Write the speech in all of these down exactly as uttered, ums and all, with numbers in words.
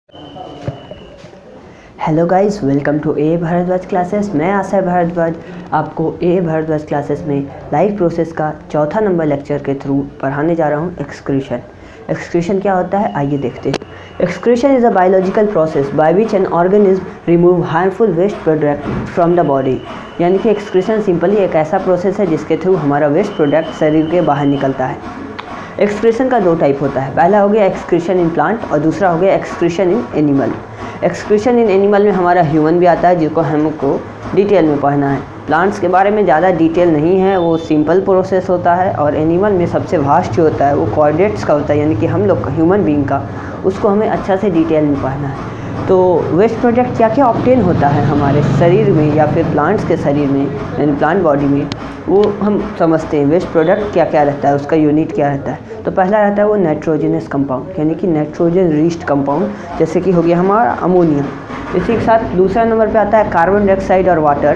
Hello guys, welcome to A Bhardwaj classes. मैं आशा भारद्वाज आपको A Bhardwaj classes में लाइफ प्रोसेस का चौथा नंबर लेक्चर के थ्रू पढ़ाने जा रहा हूँ एक्सक्रीशन। एक्सक्रीशन क्या होता है, आइए देखते हैं। Excretion is a biological process by which an organism remove harmful waste product from the body. यानी कि एक्सक्रीशन सिंपली एक ऐसा प्रोसेस है जिसके थ्रू हमारा वेस्ट प्रोडक्ट शरीर के बाहर निकलता है। एक्सक्रीशन का दो टाइप होता है, पहला हो गया एक्सक्रीशन इन प्लांट और दूसरा हो गया excretion in animal. Excretion in animal में हमारा ह्यूमन भी आता है, जिसको हमको डिटेल में पढ़ना है। प्लांट्स के बारे में ज़्यादा डिटेल नहीं है, वो सिंपल प्रोसेस होता है। और एनिमल में सबसे वास्ट जो होता है वो कॉर्डेट्स का होता है, यानी कि हम लोग का ह्यूमन बीइंग का, उसको हमें अच्छा से डिटेल में पढ़ना है। तो वेस्ट प्रोडक्ट क्या क्या ऑब्टेन होता है हमारे शरीर में या फिर प्लांट्स के शरीर में, यानी प्लांट बॉडी में, वो हम समझते हैं। वेस्ट प्रोडक्ट क्या क्या रहता है, उसका यूनिट क्या रहता है। तो पहला रहता है वो नाइट्रोजनस कंपाउंड, यानी कि नाइट्रोजन रिच्ड कंपाउंड, जैसे कि हो गया हमारा अमोनिया। इसी के साथ दूसरा नंबर पे आता है कार्बन डाइऑक्साइड और वाटर,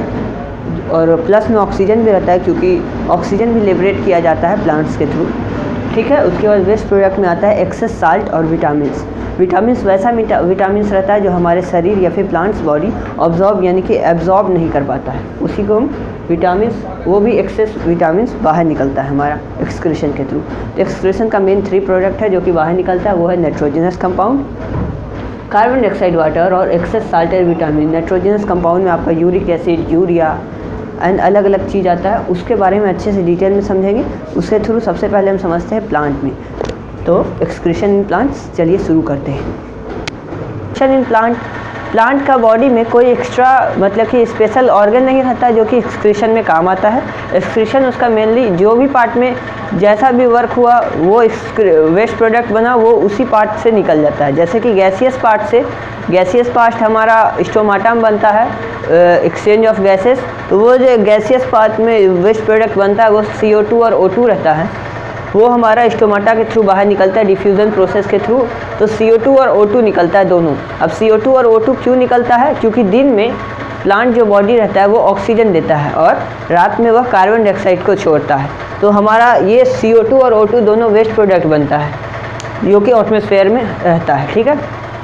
और प्लस में ऑक्सीजन भी रहता है, क्योंकि ऑक्सीजन भी लिबरेट किया जाता है प्लांट्स के थ्रू। ठीक है। उसके बाद वेस्ट प्रोडक्ट में आता है एक्सेस साल्ट और विटामिन्स। विटामिन्स वैसा विटामिन्स रहता है जो हमारे शरीर या फिर प्लांट्स बॉडी ऑब्जॉर्ब यानी कि एब्जॉर्ब नहीं कर पाता है, उसी को हम विटामिन्स, वो भी एक्सेस विटामिन्स बाहर निकलता है हमारा एक्सक्रीशन के थ्रू। तो एक्सक्रीशन का मेन थ्री प्रोडक्ट है जो कि बाहर निकलता है, वो है nitrogenous compound, carbon dioxide, water और एक्सेस साल्ट और विटामिन। नाइट्रोजनस कंपाउंड में आपका यूरिक एसिड, यूरिया एंड अलग अलग चीज़ आता है, उसके बारे में अच्छे से डिटेल में समझेंगे। उसके थ्रू सबसे पहले हम समझते हैं प्लांट में। तो एक्सक्रीशन इन प्लांट्स, चलिए शुरू करते हैं। एक्सक्रीशन इन प्लांट, प्लांट का बॉडी में कोई एक्स्ट्रा मतलब कि स्पेशल ऑर्गन नहीं रहता जो कि एक्सक्रीशन में काम आता है। एक्सक्रीशन उसका मेनली जो भी पार्ट में जैसा भी वर्क हुआ, वो वेस्ट प्रोडक्ट बना, वो उसी पार्ट से निकल जाता है। जैसे कि गैसियस पार्ट से, गैसियस पार्ट हमारा स्टोमाटा में बनता है, एक्सचेंज ऑफ गैसेस, तो वो जो गैसियस पार्ट में वेस्ट प्रोडक्ट बनता है वो सी ओ टू और ओ टू रहता है, वो हमारा स्टोमाटा के थ्रू बाहर निकलता है डिफ्यूज़न प्रोसेस के थ्रू। तो सी ओ टू और ओ टू निकलता है दोनों। अब सी ओ टू और ओ टू क्यों निकलता है, क्योंकि दिन में प्लांट जो बॉडी रहता है वो ऑक्सीजन देता है और रात में वह कार्बन डाइऑक्साइड को छोड़ता है। तो हमारा ये सी ओ टू और ओ टू दोनों वेस्ट प्रोडक्ट बनता है जो कि एटमॉस्फेयर में रहता है। ठीक है।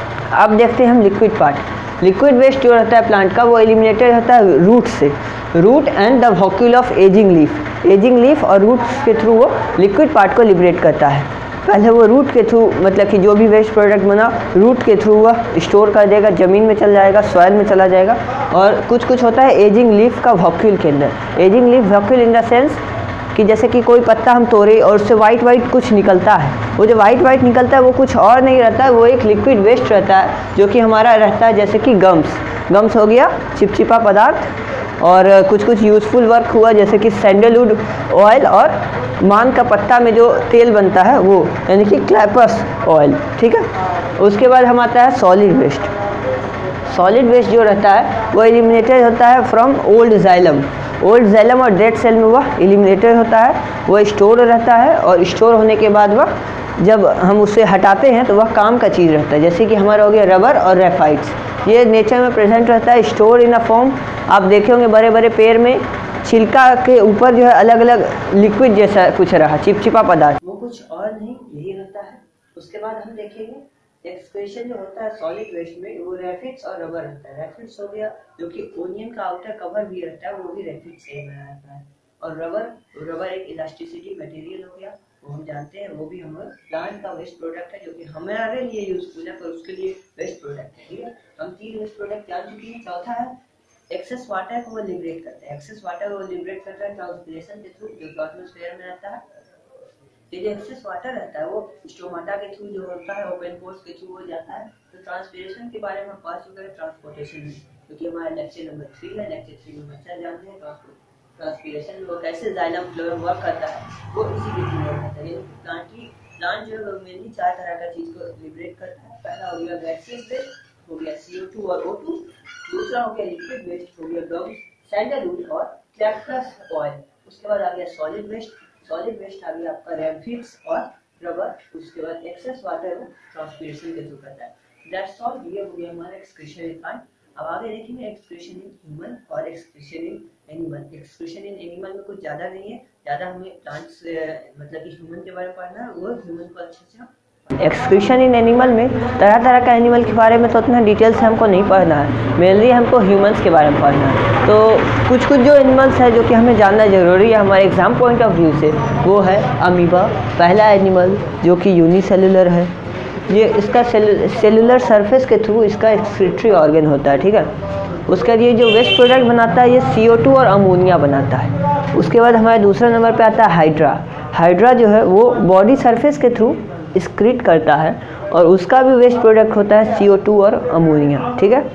अब देखते हैं हम लिक्विड पार्ट। लिक्विड वेस्ट जो रहता है प्लांट का, वो एलिमिनेटेड होता है रूट से, root and the vacuole of aging leaf. Aging leaf और रूट्स के थ्रू वो लिक्विड पार्ट को लिबरेट करता है। पहले वो रूट के थ्रू, मतलब कि जो भी वेस्ट प्रोडक्ट बना रूट के थ्रू वह स्टोर कर देगा, ज़मीन में चल जाएगा, सॉइल में चला जाएगा। और कुछ कुछ होता है एजिंग लीफ का वॉक्यूल के अंदर। Aging leaf vacuole in the sense कि जैसे कि कोई पत्ता हम तोड़े और उससे वाइट वाइट कुछ निकलता है, वो जो वाइट वाइट निकलता है वो कुछ और नहीं रहता है, वो एक लिक्विड वेस्ट रहता है जो कि हमारा रहता है, जैसे कि गम्स। गम्स हो गया चिपचिपा पदार्थ, और कुछ कुछ यूज़फुल वर्क हुआ जैसे कि सैंडलवुड ऑयल और मान का पत्ता में जो तेल बनता है वो, यानी कि क्लैपस ऑयल। ठीक है। उसके बाद हम आता है सॉलिड वेस्ट। सॉलिड वेस्ट जो रहता है वो एलिमिनेटेड होता है from old xylem. Old xylem और डेड सेल में वह एलिमिनेटेड होता है, वह स्टोर रहता है, और स्टोर होने के बाद वह जब हम उसे हटाते हैं तो वह काम का चीज़ रहता है। जैसे कि हमारा हो गया रबर और ग्रेफाइट्स, ये नेचर में प्रेजेंट रहता है, स्टोर इन अ फॉर्म। आप देखे होंगे बड़े बड़े पेड़ में छिलका के ऊपर जो है अलग अलग लिक्विड जैसा कुछ रहा, चिपचिपा पदार्थ, वो कुछ और नहीं यही रहता है। उसके बाद हम देखेंगे एक्सक्रीशन जो होता है सॉलिड वेस्ट में, वो रैफिड्स और रबर रहता है। रैफिड्स हो गया जो कि ओनियन का आउटर कवर भी रहता है, वो भी रैफिड से बना रहता है। और रबर, रबर एक इलास्टिसिटी मटेरियल हो गया, वो हम जानते हैं, वो भी हम प्लांट का वेस्ट प्रोडक्ट है जो कि हमारे लिए यूजफुल है, पर उसके लिए वेस्ट प्रोडक्ट है। ठीक है। तो हम तीन वेस्ट प्रोडक्ट जान चुके हैं। चौथा है एक्सेस वाटर को वो लिबरेट करता है। एक्सेस वाटर वो लिबरेट करता है ट्रांसपिरेशन के थ्रू, जो एटमॉस्फेयर में रहता है। ये जो एक्सेस वाटर रहता है वो स्टोमाटा के थ्रू जो होता है, ओपन पोर्स के थ्रू हो जाता है। तो ट्रांसपिरेशन के बारे में हम पढ़ चुके हैं ट्रांसपोर्टेशन में, क्योंकि हमारा लेक्चर नंबर थ्री है। लेक्चर थ्री में बच्चा जानते हैं ट्रांसपिरेशन में वो कैसे जाइलम फ्लोएम वर्क करता है, वो इसी के थ्रू वर्क करता है। प्लांट की प्लांट जो है मेनली चार तरह का चीज़ को लिबरेट करता है। पहला हो गया गैसियस वेस्ट, हो गया सी ओ टू और ओ टू। दूसरा हो गया लिक्विड वेस्ट, हो गया गम, सैंडलवुड और कैक्टस ऑयल। उसके बाद आ गया सॉलिड वेस्ट। सॉलिड वेस्ट आ गया आपका रैफिड्स और रबर। उसके बाद एक्सेस वाटर ट्रांसपिरेशन के थ्रू करता है। दैट्स ऑल, ये हो गया हमारा एक्सक्रीशन इन प्लांट। अब आगे देखेंगे एक्सक्रीशन इन ह्यूमन और excretion in animal. Excretion in animal में कुछ ज़्यादा नहीं है, ज़्यादा हमें प्लांट्स मतलब कि ह्यूमन के बारे में पढ़ना है, वो ह्यूमन को अच्छे से एक्सक्रीशन इन एनिमल में तरह तरह का एनिमल के बारे में तो उतना डिटेल से हमको नहीं पढ़ना है, मेनली हमको ह्यूमंस के बारे में पढ़ना है। तो कुछ कुछ जो एनिमल्स है जो कि हमें जानना ज़रूरी है हमारे एग्ज़ाम पॉइंट ऑफ व्यू से, वो है अमीबा, पहला एनिमल जो कि यूनिसेलुलर है। ये इसका सेलुलर सरफेस के थ्रू इसका एक्सक्रीटरी ऑर्गन होता है, ठीक है। उसका ये जो वेस्ट प्रोडक्ट बनाता है ये सी ओ टू और अमोनिया बनाता है। उसके बाद हमारे दूसरे नंबर पे आता है हाइड्रा। हाइड्रा जो है वो बॉडी सरफेस के थ्रू एक्सक्रीट करता है और उसका भी वेस्ट प्रोडक्ट होता है सी ओ टू और अमोनिया, ठीक है।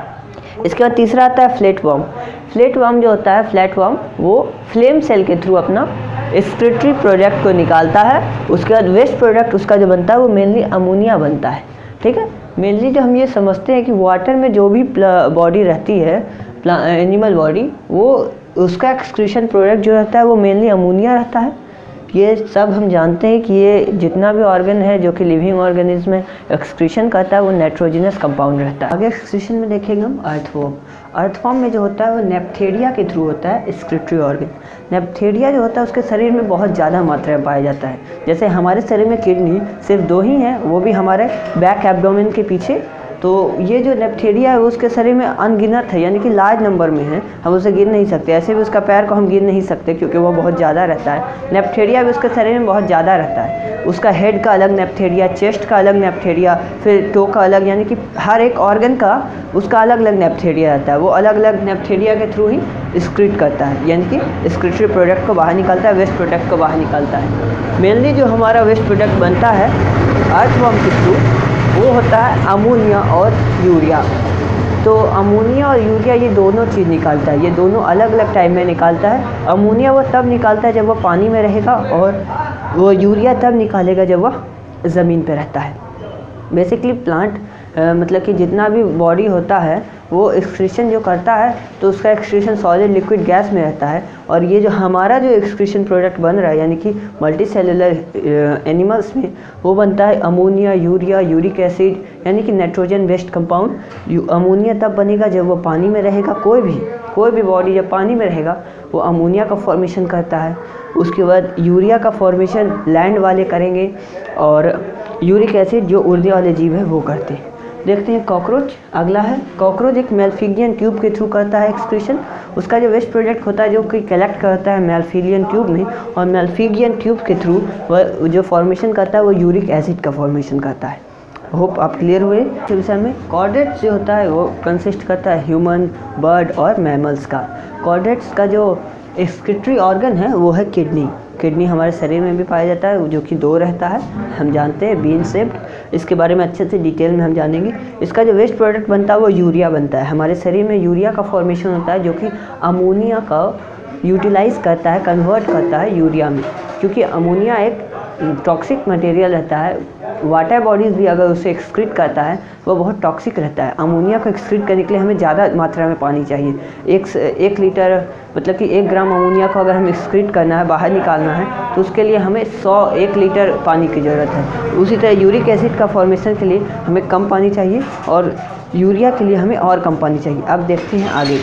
इसके बाद तीसरा आता है फ्लैटवर्म। फ्लैटवर्म जो होता है फ्लैटवर्म वो फ्लेम सेल के थ्रू अपना एक्सक्रीटरी प्रोडक्ट को निकालता है। उसके बाद वेस्ट प्रोडक्ट उसका जो बनता है वो मेनली अमोनिया बनता है, ठीक है। मेनली जो हम ये समझते हैं कि वाटर में जो भी बॉडी रहती है एनिमल बॉडी, वो उसका एक्सक्रीशन प्रोडक्ट जो रहता है वो मेनली अमोनिया रहता है। ये सब हम जानते हैं कि ये जितना भी ऑर्गन है जो कि लिविंग ऑर्गेनिज्म में एक्सक्रीशन करता है वो नाइट्रोजनस कंपाउंड रहता है। आगे एक्सक्रीशन में देखेंगे हम अर्थवॉर्म। अर्थवॉर्म में जो होता है वो नेप्थेरिया के थ्रू होता है एक्सक्रीटरी ऑर्गन। नेप्थेरिया जो होता है उसके शरीर में बहुत ज़्यादा मात्रा में पाया जाता है। जैसे हमारे शरीर में किडनी सिर्फ दो ही हैं, वो भी हमारे बैक एब्डोमेन के पीछे। तो ये जो नेप्थेरिया है उसके शरीर में अनगिनत है, यानी कि लार्ज नंबर में है, हम उसे गिन नहीं सकते। ऐसे भी उसका पैर को हम गिन नहीं सकते क्योंकि वो बहुत ज़्यादा रहता है। नेप्थेरिया भी उसके शरीर में बहुत ज़्यादा रहता है। उसका हेड का अलग नेप्थेरिया, चेस्ट का अलग नेप्थेरिया, फिर टो का अलग, यानी कि हर एक ऑर्गन का उसका अलग अलग नेप्थेरिया रहता है। वो अलग अलग नेप्थेरिया के थ्रू ही एक्सक्रीट करता है, यानी कि एक्सक्रीटरी प्रोडक्ट को बाहर निकालता है, वेस्ट प्रोडक्ट को बाहर निकालता है। मेनली जो हमारा वेस्ट प्रोडक्ट बनता है अर्थवॉर्म के थ्रू वो होता है अमोनिया और यूरिया। तो अमोनिया और यूरिया ये दोनों चीज़ निकालता है, ये दोनों अलग अलग टाइम में निकालता है। अमोनिया वो तब निकालता है जब वो पानी में रहेगा और वो यूरिया तब निकालेगा जब वह ज़मीन पे रहता है। बेसिकली प्लांट मतलब कि जितना भी बॉडी होता है वो एक्सक्रीशन जो करता है तो उसका एक्सक्रीशन सॉलिड लिक्विड गैस में रहता है। और ये जो हमारा जो एक्सक्रीशन प्रोडक्ट बन रहा है यानी कि मल्टी सेलुलर एनिमल्स में वो बनता है अमोनिया, यूरिया, यूरिक एसिड, यानी कि नाइट्रोजन बेस्ड कंपाउंड। अमोनिया तब बनेगा जब वो पानी में रहेगा। कोई भी कोई भी बॉडी जब पानी में रहेगा वो अमोनिया का फॉर्मेशन करता है। उसके बाद यूरिया का फॉर्मेशन लैंड वाले करेंगे और यूरिक एसिड जो उड़ने वाले जीव है वो करते हैं। देखते हैं कॉकरोच। अगला है कॉकरोच, एक मेलफिगियन ट्यूब के थ्रू करता है एक्सक्रीशन। उसका जो वेस्ट प्रोडक्ट होता है जो कि कलेक्ट करता है मेलफिगियन ट्यूब में, और मेलफिगियन ट्यूब के थ्रू वह जो फॉर्मेशन करता है वो यूरिक एसिड का फॉर्मेशन करता है। होप आप क्लियर हुए इस विषय में। कॉर्डेट्स जो होता है वो कंसिस्ट करता है ह्यूमन, बर्ड और मैमल्स का। कॉर्डेट्स का जो एक्सक्रीटरी ऑर्गन है वो है किडनी। किडनी हमारे शरीर में भी पाया जाता है जो कि दो रहता है, हम जानते हैं, बीन शेप्ड। इसके बारे में अच्छे से डिटेल में हम जानेंगे। इसका जो वेस्ट प्रोडक्ट बनता है वो यूरिया बनता है। हमारे शरीर में यूरिया का फॉर्मेशन होता है जो कि अमोनिया का यूटिलाइज करता है, कन्वर्ट करता है यूरिया में, क्योंकि अमोनिया एक टॉक्सिक मटेरियल रहता है। वाटर बॉडीज़ भी अगर उसे एक्सक्रीट करता है वो बहुत टॉक्सिक रहता है। अमोनिया को एक्सक्रीट करने के लिए हमें ज़्यादा मात्रा में पानी चाहिए। एक एक लीटर मतलब कि एक ग्राम अमोनिया को अगर हमें एक्सक्रीट करना है, बाहर निकालना है, तो उसके लिए हमें सौ एक लीटर पानी की ज़रूरत है। उसी तरह यूरिक एसिड का फॉर्मेशन के लिए हमें कम पानी चाहिए और यूरिया के लिए हमें और कम पानी चाहिए। अब देखते हैं आगे।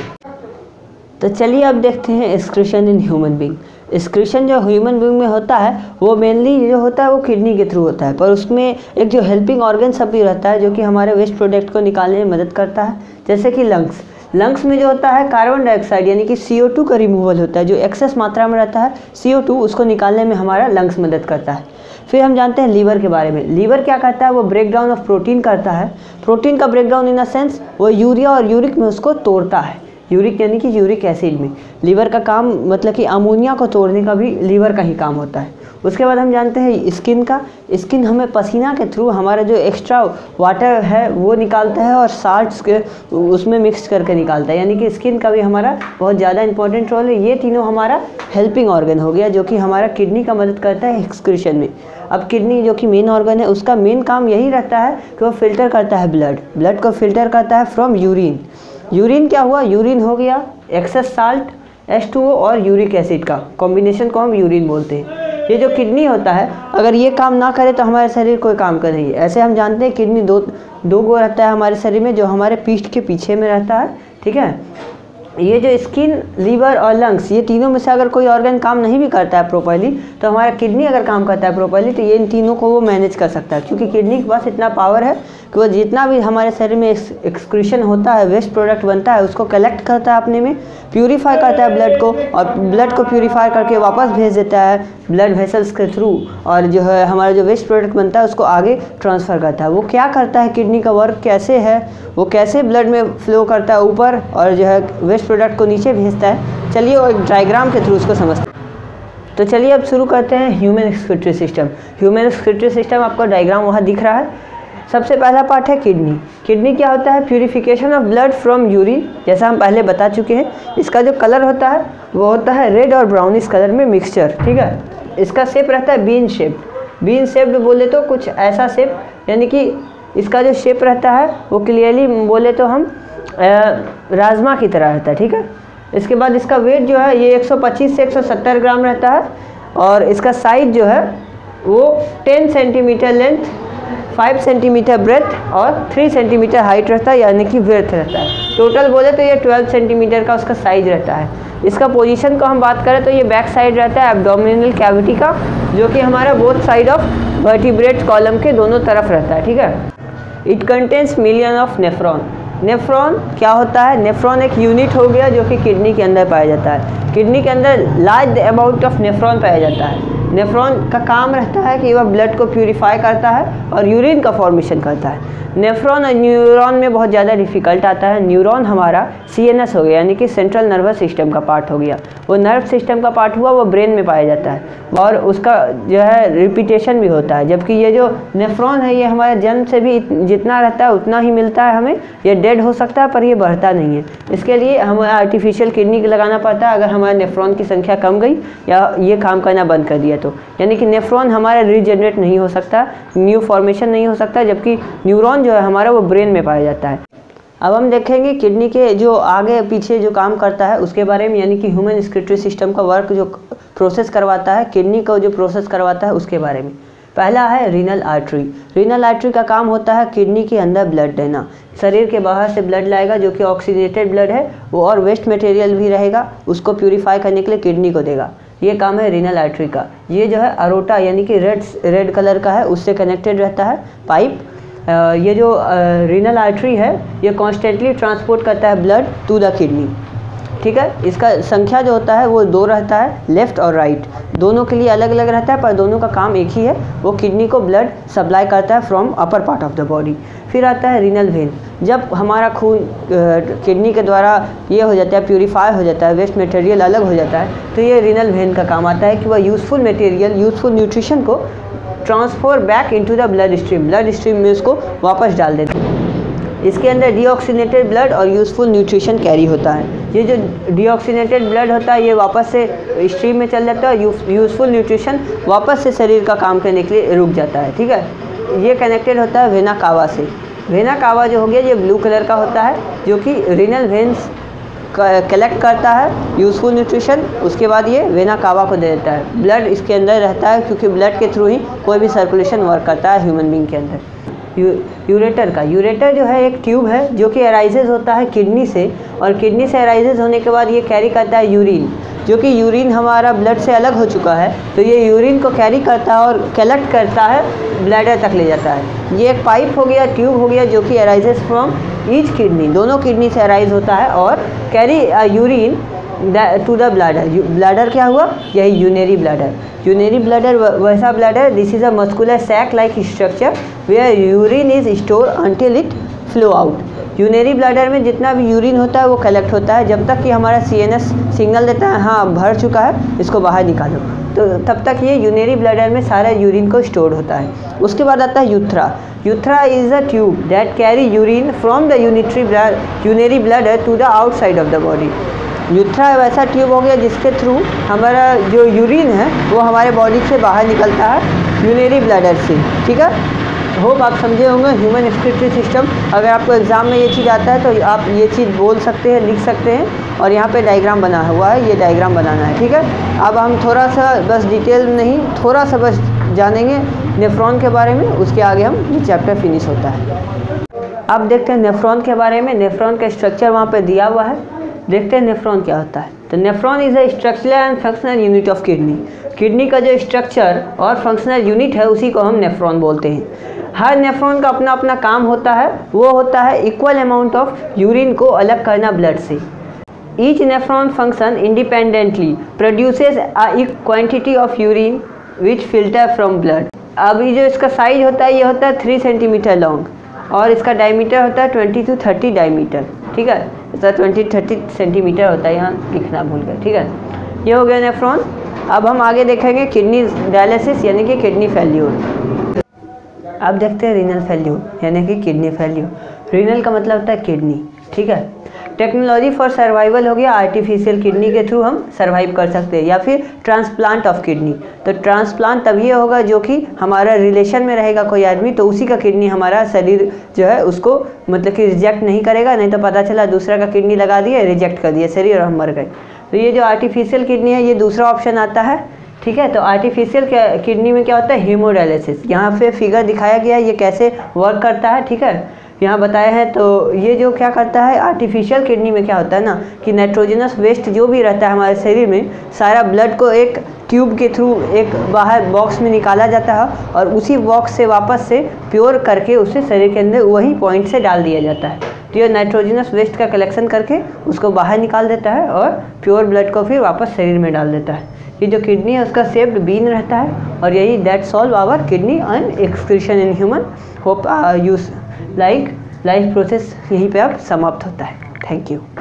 तो चलिए अब देखते हैं excretion in human being. Excretion जो ह्यूमन बीइंग में होता है वो मेनली जो होता है वो किडनी के थ्रू होता है, पर उसमें एक जो हेल्पिंग ऑर्गन सब भी रहता है जो कि हमारे वेस्ट प्रोडक्ट को निकालने में मदद करता है। जैसे कि लंग्स लंग्स में जो होता है कार्बन डाइऑक्साइड यानी कि सी ओ टू का रिमूवल होता है। जो एक्सेस मात्रा में रहता है सी ओ टू उसको निकालने में हमारा लंग्स मदद करता है। फिर हम जानते हैं लीवर के बारे में। लीवर क्या करता है, वो ब्रेक डाउन ऑफ प्रोटीन करता है। प्रोटीन का break down in a sense वो यूरिया और यूरिक में उसको तोड़ता है। यूरिक यानी कि यूरिक एसिड में। लीवर का काम मतलब कि अमोनिया को तोड़ने का भी लीवर का ही काम होता है। उसके बाद हम जानते हैं स्किन का। स्किन हमें पसीना के थ्रू हमारा जो एक्स्ट्रा वाटर है वो निकालता है और साल्ट्स के उसमें मिक्स करके निकालता है, यानी कि स्किन का भी हमारा बहुत ज़्यादा इंपॉर्टेंट रोल है। ये तीनों हमारा हेल्पिंग ऑर्गन हो गया जो कि हमारा किडनी का मदद करता है एक्सक्रीशन में। अब किडनी जो कि मेन ऑर्गन है उसका मेन काम यही रहता है कि वो फिल्टर करता है ब्लड ब्लड को फिल्टर करता है फ्रॉम यूरिन। यूरिन क्या हुआ, यूरिन हो गया excess salt H two O और यूरिक एसिड का कॉम्बिनेशन को हम यूरिन बोलते हैं। ये जो किडनी होता है अगर ये काम ना करे तो हमारे शरीर कोई काम करेंगे। ऐसे हम जानते हैं किडनी दो दो गो रहता है हमारे शरीर में, जो हमारे पीठ के पीछे में रहता है, ठीक है। ये जो स्किन, लीवर और लंग्स, ये तीनों में से अगर कोई ऑर्गन काम नहीं भी करता है प्रॉपर्ली, तो हमारा किडनी अगर काम करता है प्रॉपर्ली, तो ये इन तीनों को वो मैनेज कर सकता है, क्योंकि किडनी के पास इतना पावर है कि वो जितना भी हमारे शरीर में एक्सक्रीशन होता है, वेस्ट प्रोडक्ट बनता है, उसको कलेक्ट करता है अपने में, प्यूरीफाई करता है ब्लड को, और ब्लड को प्यूरीफाई करके वापस भेज देता है ब्लड वेसल्स के थ्रू, और जो है हमारा जो वेस्ट प्रोडक्ट बनता है उसको आगे ट्रांसफ़र करता है। वो क्या करता है, किडनी का वर्क कैसे है, वो कैसे ब्लड में फ्लो करता है ऊपर, और जो है वेस्ट प्रोडक्ट को नीचे भेजता है, चलिए वो एक डायग्राम के थ्रू उसको समझते हैं। तो चलिए अब शुरू करते हैं human excretory system. Human excretory system आपको डायग्राम वहाँ दिख रहा है। सबसे पहला पार्ट है किडनी। किडनी क्या होता है, purification of blood from urine, जैसा हम पहले बता चुके हैं। इसका जो कलर होता है वो होता है रेड और ब्राउनिश कलर में मिक्सचर, ठीक है। इसका शेप रहता है बीन शेप्ड। बीन शेप्ड बोले तो कुछ ऐसा शेप, यानी कि इसका जो शेप रहता है वो क्लियरली बोले तो हम राजमा की तरह रहता है, ठीक है। इसके बाद इसका वेट जो है ये एक सौ पच्चीस से एक सौ सत्तर ग्राम रहता है, और इसका साइज जो है वो ten centimetre length, five centimetre breadth और थ्री सेंटीमीटर हाइट रहता है, यानी कि ब्रेथ रहता है। टोटल बोले तो ये ट्वेल्व सेंटीमीटर का उसका साइज रहता है। इसका पोजीशन को हम बात करें तो ये बैक साइड रहता है एब्डोमिनल कैविटी का, जो कि हमारा both side of vertebrate column के दोनों तरफ रहता है, ठीक है। It contains million of nephron. Nephron क्या होता है, नेफ्रॉन एक यूनिट हो गया जो कि किडनी के अंदर पाया जाता है। किडनी के अंदर लार्ज अमाउंट ऑफ नेफ्रॉन पाया जाता है। नेफ्रॉन का काम रहता है कि वह ब्लड को प्यूरिफाई करता है और यूरिन का फॉर्मेशन करता है। नेफ्रॉन और न्यूरॉन में बहुत ज़्यादा डिफिकल्ट आता है। न्यूरॉन हमारा सीएनएस हो गया, यानी कि सेंट्रल नर्वस सिस्टम का पार्ट हो गया। वो नर्व सिस्टम का पार्ट हुआ, वो ब्रेन में पाया जाता है और उसका जो है रिपीटेशन भी होता है। जबकि ये जो नेफ्रॉन है ये हमारे जन्म से भी जितना रहता है उतना ही मिलता है हमें। ये डेड हो सकता है पर ये बढ़ता नहीं है। इसके लिए हमें आर्टिफिशियल किडनी लगाना पड़ता है अगर हमारे नेफ्रॉन की संख्या कम गई या ये काम करना बंद कर दिया तो, यानी कि नेफ्रॉन हमारा रीजनरेट नहीं हो सकता, न्यू फॉर्मेशन नहीं हो सकता, जबकि न्यूरॉन जो है हमारा वो ब्रेन में पाया जाता है। अब हम देखेंगे किडनी के जो आगे पीछे जो काम करता है उसके बारे में, यानी कि ह्यूमन एक्सक्रीटरी सिस्टम का वर्क जो प्रोसेस करवाता है, किडनी को जो प्रोसेस करवाता है उसके बारे में। पहला है रीनल आर्टरी। रीनल आर्टरी का काम होता है किडनी के अंदर ब्लड देना। शरीर के बाहर से ब्लड लाएगा जो कि ऑक्सीजनेटेड ब्लड है वो, और वेस्ट मटेरियल भी रहेगा, उसको प्यूरिफाई करने के लिए किडनी को देगा। ये काम है रीनल आर्टरी का। ये जो है अरोटा यानी कि रेड रेड कलर का है, उससे कनेक्टेड रहता है पाइप। ये जो रीनल आर्टरी है ये कॉन्स्टेंटली ट्रांसपोर्ट करता है ब्लड टू द किडनी, ठीक है। इसका संख्या जो होता है वो दो रहता है, लेफ्ट और राइट दोनों के लिए अलग अलग रहता है, पर दोनों का काम एक ही है। वो किडनी को ब्लड सप्लाई करता है from upper part of the body. फिर आता है रीनल वेन। जब हमारा खून किडनी के द्वारा ये हो जाता है, प्यूरिफाई हो जाता है, वेस्ट मटेरियल अलग हो जाता है, तो ये रीनल वेन का काम आता है कि वह यूज़फुल मटेरियल, यूज़फुल न्यूट्रिशन को transfer back into the blood stream, blood stream में उसको वापस डाल देते हैं। इसके अंदर डीऑक्सीनेटेड ब्लड और यूज़फुल न्यूट्रिशन कैरी होता है। ये जो डीऑक्सीनेटेड ब्लड होता है ये वापस से स्ट्रीम में चल जाता है, यूज़फुल न्यूट्रिशन वापस से शरीर का काम करने के लिए रुक जाता है, ठीक है। ये कनेक्टेड होता है वेना कावा से। वेना कावा जो हो गया ये ब्लू कलर का होता है, जो कि रीनल वेन्स कलेक्ट करता है यूज़फुल न्यूट्रिशन, उसके बाद ये वेना कावा को दे देता है। ब्लड इसके अंदर रहता है क्योंकि ब्लड के थ्रू ही कोई भी सर्कुलेशन वर्क करता है ह्यूमन बींग के अंदर। यू यूरेटर का यूरेटर जो है एक ट्यूब है जो कि अराइजेज होता है किडनी से, और किडनी से अराइजेज होने के बाद ये कैरी करता है यूरिन, जो कि यूरिन हमारा ब्लड से अलग हो चुका है, तो ये यूरिन को कैरी करता है और कलेक्ट करता है, ब्लैडर तक ले जाता है। ये एक पाइप हो गया, ट्यूब हो गया, जो कि अराइजेज फ्रॉम ईच किडनी, दोनों किडनी से अराइज होता है और carry urine to the bladder. Bladder क्या हुआ, यही यूनरी ब्लैडर। यूनरी ब्लैडर वैसा bladder, this is a muscular sac like structure where urine is store until it flow out. Urinary bladder में जितना भी यूरिन होता है वो कलेक्ट होता है जब तक कि हमारा सीएनएस सिग्नल देता है हाँ भर चुका है, इसको बाहर निकालो, तो तब तक ये यूनरी ब्लैडर में सारा यूरिन को स्टोर होता है। उसके बाद आता है urethra. Urethra is a tube that carry urine from the unitary urinary bladder to the outside of the body. Urethra वैसा ट्यूब हो गया जिसके थ्रू हमारा जो यूरिन है वो हमारे बॉडी से बाहर निकलता है यूनरी ब्लैडर से, ठीक है। होप आप समझे होंगे ह्यूमन एक्सक्रीटरी सिस्टम। अगर आपको एग्जाम में ये चीज़ आता है तो आप ये चीज़ बोल सकते हैं, लिख सकते हैं, और यहाँ पे डायग्राम बना हुआ है, ये डायग्राम बनाना है, ठीक है। अब हम थोड़ा सा बस डिटेल नहीं, थोड़ा सा बस जानेंगे नेफ्रॉन के बारे में, उसके आगे हम ये चैप्टर फिनिश होता है। अब देखते हैं नेफ्रॉन के बारे में। नेफ्रॉन का स्ट्रक्चर वहाँ पे दिया हुआ है। देखते हैं नेफ्रॉन क्या होता है। तो nephron is a structural and functional unit of kidney. Kidney का जो स्ट्रक्चर और फंक्शनल यूनिट है उसी को हम नेफ्रॉन बोलते हैं। हर नेफ्रॉन का अपना अपना काम होता है, वो होता है इक्वल अमाउंट ऑफ यूरिन को अलग करना ब्लड से। Each nephron function independently produces a quantity of urine which filter from blood. अब ये जो इसका साइज होता है ये होता है थ्री सेंटीमीटर लॉन्ग और इसका डायमीटर होता है ट्वेंटी टू थर्टी डायमीटर, ठीक है। इसका ट्वेंटी थर्टी सेंटीमीटर होता है, यहाँ लिखना भूल गए, ठीक है। ये हो गया नेफ्रॉन। अब हम आगे देखेंगे किडनी डायलिसिस यानी कि किडनी फेल्यूर। अब देखते हैं रीनल फेल्यूर यानी कि किडनी फेल्यूर। रीनल का मतलब होता है किडनी, ठीक है। टेक्नोलॉजी फॉर सर्वाइवल हो गया, आर्टिफिशियल किडनी के थ्रू हम सर्वाइव कर सकते हैं, या फिर ट्रांसप्लांट ऑफ किडनी। तो ट्रांसप्लांट तब ये होगा जो कि हमारा रिलेशन में रहेगा कोई आदमी, तो उसी का किडनी हमारा शरीर जो है उसको मतलब कि रिजेक्ट नहीं करेगा, नहीं तो पता चला दूसरा का किडनी लगा दिया, रिजेक्ट कर दिया शरीर और हम मर गए। तो ये जो आर्टिफिशियल किडनी है ये दूसरा ऑप्शन आता है, ठीक है। तो आर्टिफिशियल किडनी में क्या होता है, हीमोडायलिसिस। यहाँ पे फिगर दिखाया गया है ये कैसे वर्क करता है, ठीक है, यहाँ बताया है। तो ये जो क्या करता है आर्टिफिशियल किडनी में क्या होता है ना कि नाइट्रोजनस वेस्ट जो भी रहता है हमारे शरीर में, सारा ब्लड को एक ट्यूब के थ्रू एक बाहर बॉक्स में निकाला जाता है और उसी बॉक्स से वापस से प्योर करके उसे शरीर के अंदर वही पॉइंट से डाल दिया जाता है। तो ये नाइट्रोजनस वेस्ट का कलेक्शन करके उसको बाहर निकाल देता है और प्योर ब्लड को फिर वापस शरीर में डाल देता है। ये जो किडनी है उसका शेप्ड बीन रहता है और यही that solve our kidney and excretion in human. Hope use like life process यहीं पे अब समाप्त होता है। Thank you.